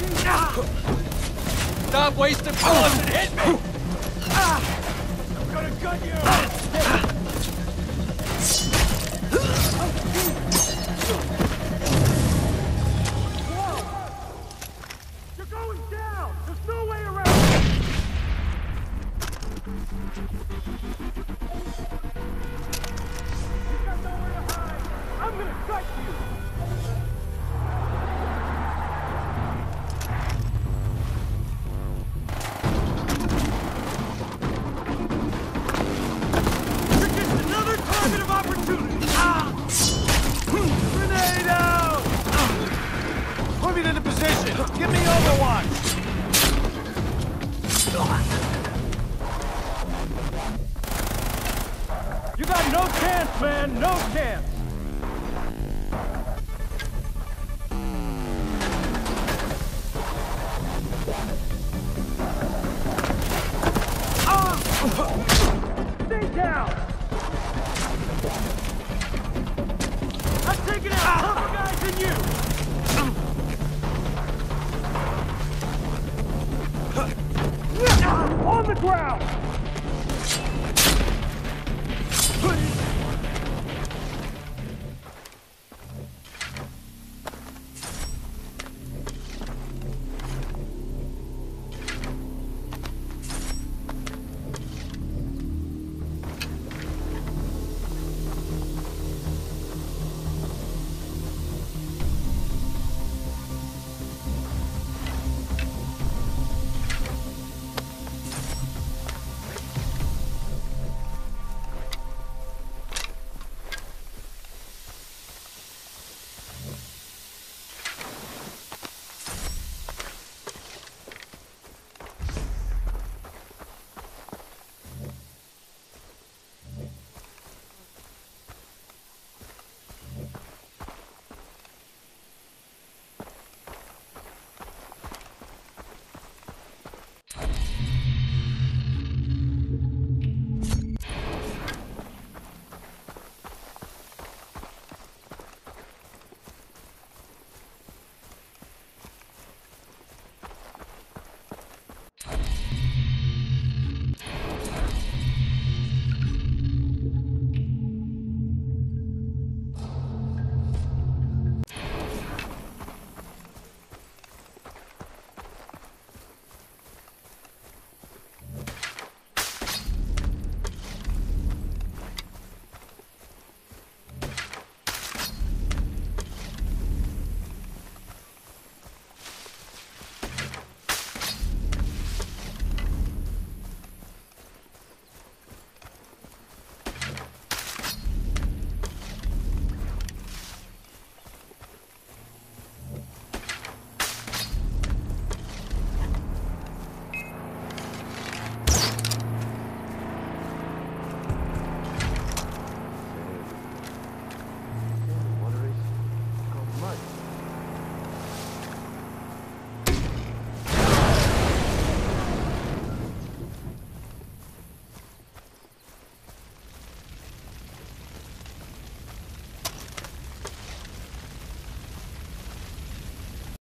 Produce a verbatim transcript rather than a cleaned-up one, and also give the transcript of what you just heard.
Stop wasting bullets and hit me! I'm gonna gun you! You're going down! There's no way around! You've got nowhere to hide! I'm gonna gut you! Give me Overwatch! You got no chance, man! No chance! Stay down! I'm taking out tougher guys than you! On the ground!